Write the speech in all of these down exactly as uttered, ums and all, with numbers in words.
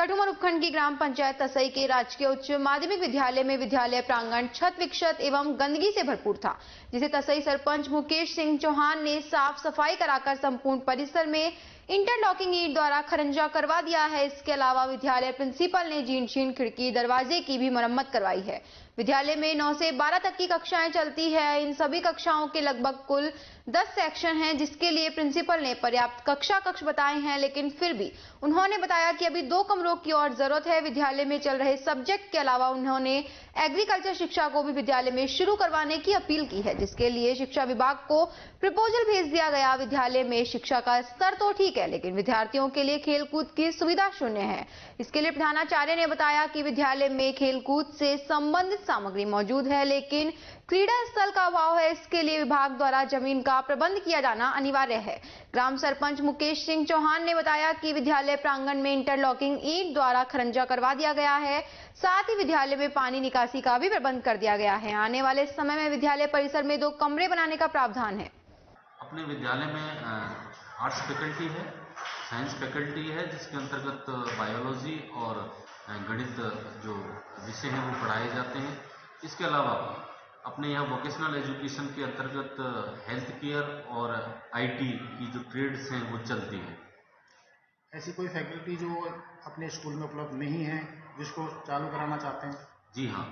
कठुमर उपखंड की ग्राम पंचायत तसई के राजकीय उच्च माध्यमिक विद्यालय में विद्यालय प्रांगण छत विक्षत एवं गंदगी से भरपूर था, जिसे तसई सरपंच मुकेश सिंह चौहान ने साफ सफाई कराकर संपूर्ण परिसर में इंटरलॉकिंग ईंट द्वारा खरंजा करवा दिया है। इसके अलावा विद्यालय प्रिंसिपल ने जीर्ण शीर्ण खिड़की दरवाजे की भी मरम्मत करवाई है। विद्यालय में नौ से बारह तक की कक्षाएं चलती है। इन सभी कक्षाओं के लगभग कुल दस सेक्शन हैं, जिसके लिए प्रिंसिपल ने पर्याप्त कक्षा कक्ष बताए हैं, लेकिन फिर भी उन्होंने बताया कि अभी दो कमरों की और जरूरत है। विद्यालय में चल रहे सब्जेक्ट के अलावा उन्होंने एग्रीकल्चर शिक्षा को भी विद्यालय में शुरू करवाने की अपील की है, जिसके लिए शिक्षा विभाग को प्रपोजल भेज दिया गया। विद्यालय में शिक्षा का स्तर तो ठीक है, लेकिन विद्यार्थियों के लिए खेलकूद की सुविधा शून्य है। इसके लिए प्रधानाचार्य ने बताया कि विद्यालय में खेलकूद से संबंधित सामग्री मौजूद है, लेकिन क्रीड़ा स्थल का अभाव है। इसके लिए विभाग द्वारा जमीन का प्रबंध किया जाना अनिवार्य है। ग्राम सरपंच मुकेश सिंह चौहान ने बताया कि विद्यालय प्रांगण में इंटरलॉकिंग ईंट द्वारा खरंजा करवा दिया गया है। साथ ही विद्यालय में पानी निकासी का भी प्रबंध कर दिया गया है। आने वाले समय में विद्यालय परिसर में दो कमरे बनाने का प्रावधान है। अपने विद्यालय में आर्ट्स फैकल्टी है, साइंस फैकल्टी है, जिसके अंतर्गत बायोलॉजी और गणित जो विषय हैं वो पढ़ाए जाते हैं। इसके अलावा अपने यहाँ वोकेशनल एजुकेशन के अंतर्गत हेल्थ केयर और आईटी की जो ट्रेड्स हैं वो चलती हैं। ऐसी कोई फैकल्टी जो अपने स्कूल में उपलब्ध नहीं है, जिसको चालू कराना चाहते हैं? जी हाँ,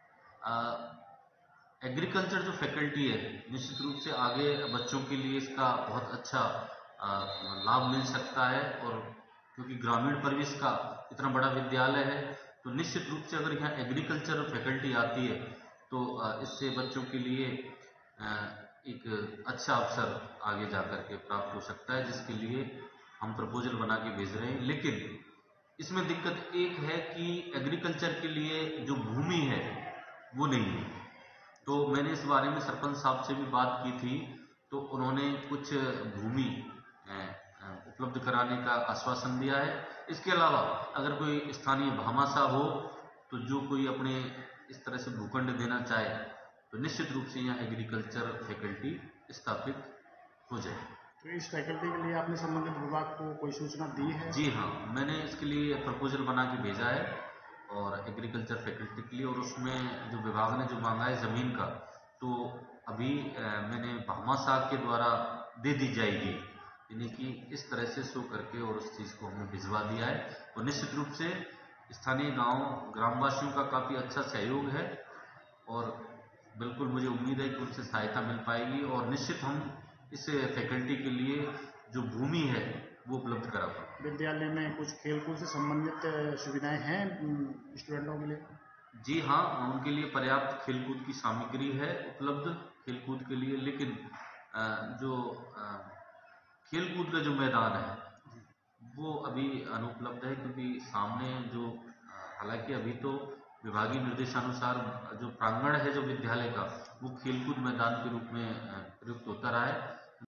एग्रीकल्चर जो फैकल्टी है, निश्चित रूप से आगे बच्चों के लिए इसका बहुत अच्छा आ, लाभ मिल सकता है। और क्योंकि ग्रामीण परिवेश का इतना बड़ा विद्यालय है, तो निश्चित रूप से अगर यहाँ एग्रीकल्चर फैकल्टी आती है तो इससे बच्चों के लिए एक अच्छा अवसर आगे जाकर के प्राप्त हो सकता है, जिसके लिए हम प्रपोजल बना के भेज रहे हैं। लेकिन इसमें दिक्कत एक है कि एग्रीकल्चर के लिए जो भूमि है वो नहीं है। तो मैंने इस बारे में सरपंच साहब से भी बात की थी, तो उन्होंने कुछ भूमि उपलब्ध कराने का आश्वासन दिया है। इसके अलावा अगर कोई स्थानीय भामाशाह हो तो जो कोई अपने इस तरह से भूखंड देना चाहे तो निश्चित रूप से यहाँ एग्रीकल्चर फैकल्टी स्थापित हो जाए। तो इस फैकल्टी के लिए आपने संबंधित विभाग को कोई सूचना दी है? जी हाँ, मैंने इसके लिए प्रपोजल बना के भेजा है और एग्रीकल्चर फैकल्टी के लिए, और उसमें जो विभाग ने जो मांगा है ज़मीन का, तो अभी मैंने भामाशाह के द्वारा दे दी जाएगी, यानी कि इस तरह से शो करके और उस चीज़ को हमने भिजवा दिया है। और निश्चित रूप से स्थानीय गांव ग्रामवासियों का काफ़ी अच्छा सहयोग है और बिल्कुल मुझे उम्मीद है कि उनसे सहायता मिल पाएगी और निश्चित हम इस फैकल्टी के लिए जो भूमि है वो उपलब्ध करा पाएंगे। विद्यालय में कुछ खेलकूद से संबंधित सुविधाएं हैं स्टूडेंटों के लिए? जी हाँ, उनके लिए पर्याप्त खेलकूद की सामग्री है उपलब्ध खेलकूद के लिए, लेकिन जो खेलकूद का जो मैदान है वो अभी अनुपलब्ध है, क्योंकि सामने जो हालांकि अभी तो विभागीय निर्देशानुसार जो प्रांगण है जो विद्यालय का वो खेलकूद मैदान के रूप में प्रयुक्त होता रहा है,